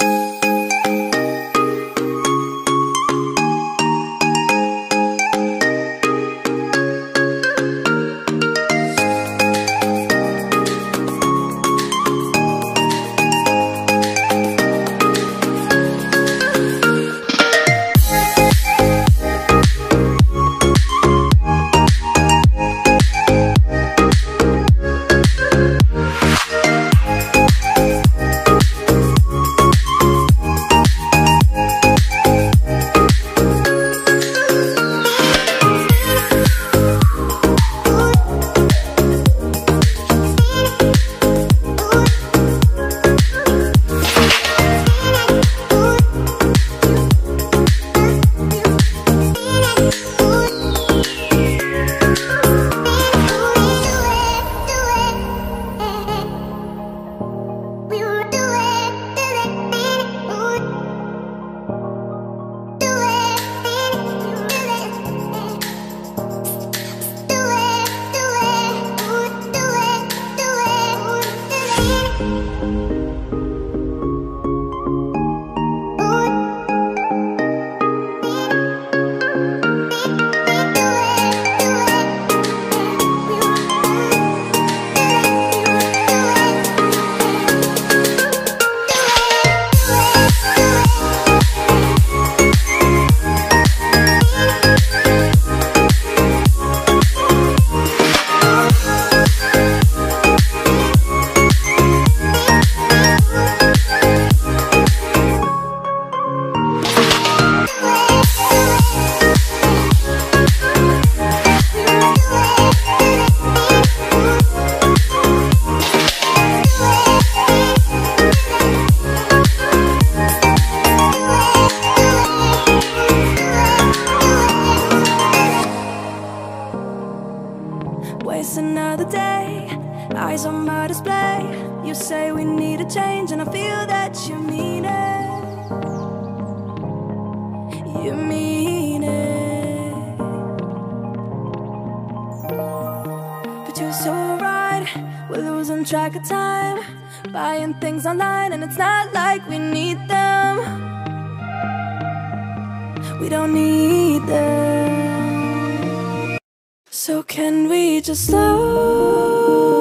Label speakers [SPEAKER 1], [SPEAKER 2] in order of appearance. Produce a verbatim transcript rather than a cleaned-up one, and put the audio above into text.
[SPEAKER 1] Waste another day, eyes on my display. You say we need a change, and I feel that you mean it. You mean it. But you're so right, we're losing track of time, buying things online, and it's not like we need them. We don't need them. So can we just slow